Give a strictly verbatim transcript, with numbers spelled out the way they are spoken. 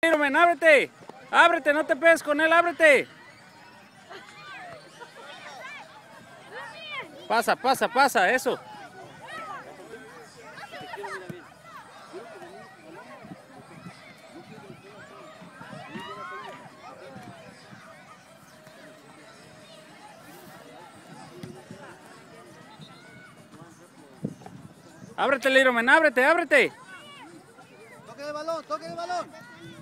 Iromen, ábrete, ábrete, no te pegues con él, ábrete. Pasa, pasa, pasa, eso. Ábrete, Iromen, ábrete, ábrete. Toque de balón, toque de balón.